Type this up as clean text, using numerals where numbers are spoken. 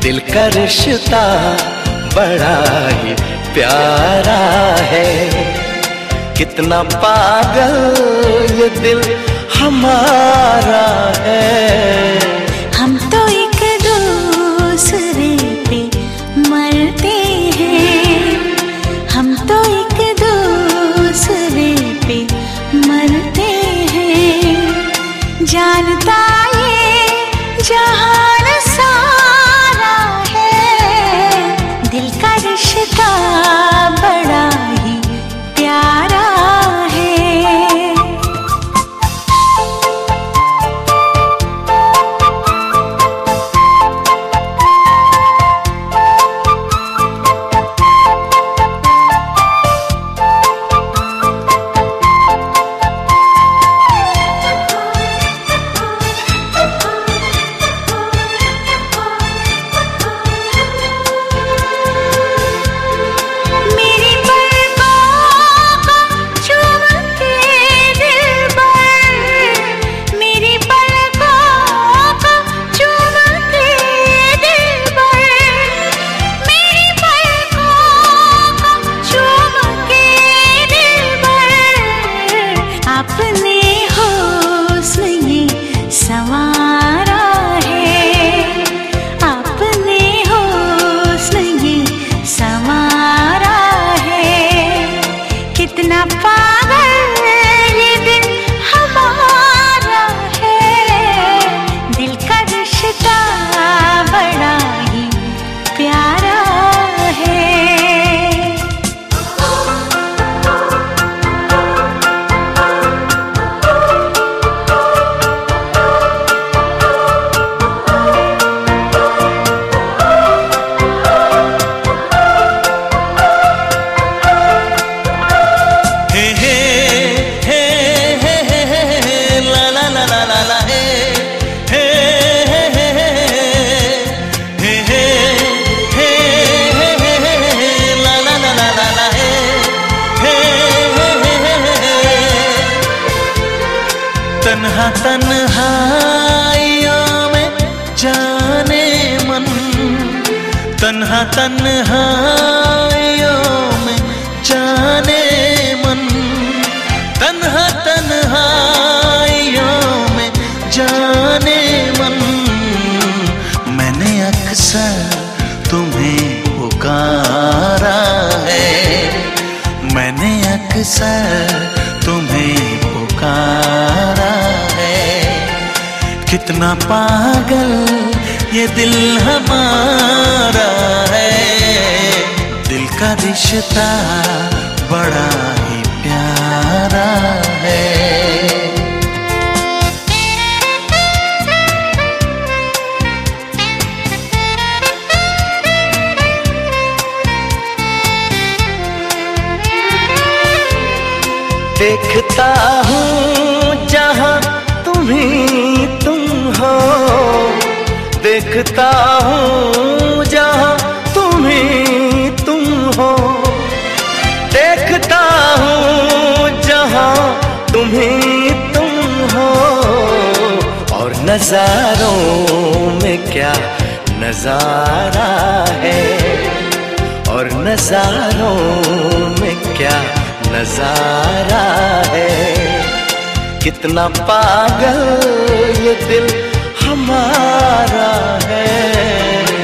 दिल का रिश्ता बड़ा ही प्यारा है। कितना पागल ये दिल हमारा है। हम तो एक दूसरे पे मरते हैं, हम तो एक दूसरे पे मरते हैं। जानता ये जहान सारा है, दिल का रिश्ता बड़ा ही प्यारा है। तन्हा तन्हाइयों में जाने मन, तन्हा तन्हाइयों में जाने मन, तन्हा तन्हाइयों में जाने मन। मैंने अक्सर तुम्हें पुकारा है, मैंने अक्सर तुम्हें पुकारा है। कितना पागल ये दिल हमारा है, दिल का रिश्ता बड़ा ही प्यारा है। देखता हूँ जहाँ तुम ही तुम हो, देखता हूँ जहाँ तुम ही तुम हो, देखता हूँ जहाँ तुम ही तुम हो। और नजारों में क्या नजारा है, और नजारों में क्या नजारा है। कितना पागल ये दिल हमारा है।